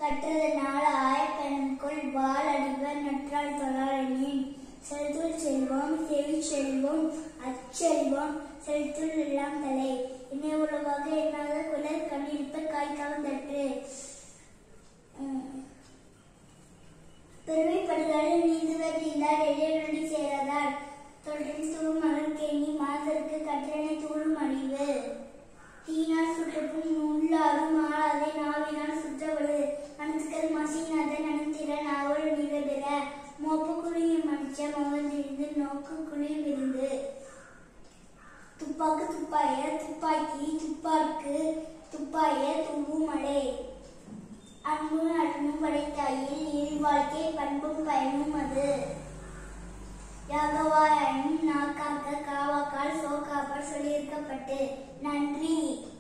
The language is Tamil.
கற்றதனால் ஆயக்கண்ணுக்குள் வாள் அடிவர் நற்றால் தொழாரெனின் செலுத்துள் செல்வம் செவி செல்வம் அச்செல்வம் செலுத்துள் எல்லாம் தலை என்னை உலவாக என்னாத குலர் கண்ணிருப்ப காய்க்காமல் தற்று பெருமைப்படுதலில் நீந்துவர் நீந்தார் எழிலடி சேராதார் தொடரில் தூளும் மலர் கேணி மாதருக்கு கற்றனை தூளும் அறிவு தீனால் சுற்றப்பும் உள்ளாரும் ஆளாதே நாவினால் சுற்றவடு மனத்துக்கள் மசினாத நனத்திர நாவல் நிகழ்கிற மோப்பு குழியும் மடிச்ச மோகந்திருந்து நோக்கு குழியும் இருந்து துப்பாக்கு துப்பாய துப்பாக்கி துப்பாக்கு துப்பாய தும்பும் மழை அன்பும் அன்பும் படைத்தாயில் இரு வாழ்க்கை பண்பும் பயனும் அது யாகவாயனும் நாக்காக்க காவாக்கால் சோக்காப்பால் சொல்லியிருக்கப்பட்டு நன்றி.